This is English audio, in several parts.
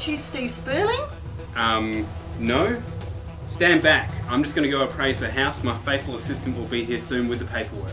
Aren't you Steve Spurling? No. Stand back. I'm just going to go appraise the house. My faithful assistant will be here soon with the paperwork.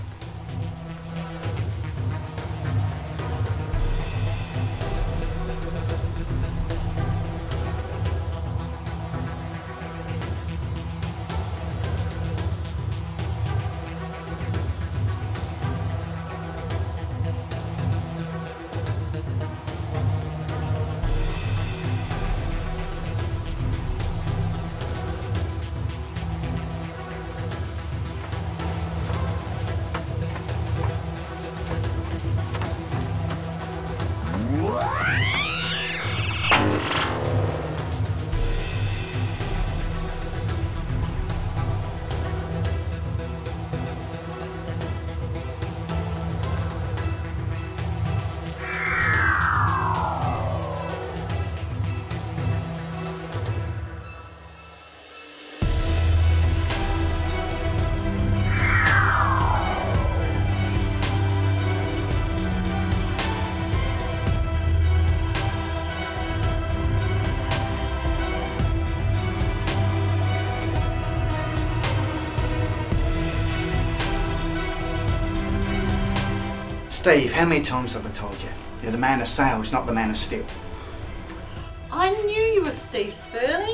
Steve, how many times have I told you? You're the man of sales, not the man of steel. I knew you were Steve Spurling.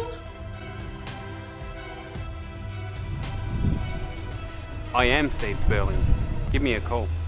I am Steve Spurling. Give me a call.